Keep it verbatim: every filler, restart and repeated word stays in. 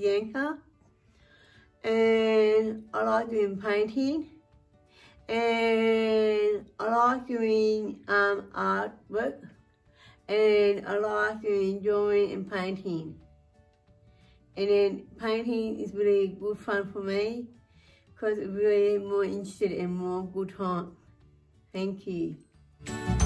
Bianca, and I like doing painting, and I like doing um, artwork, and I like doing drawing and painting. And then painting is really good fun for me because it's really more interested and more good time. Thank you.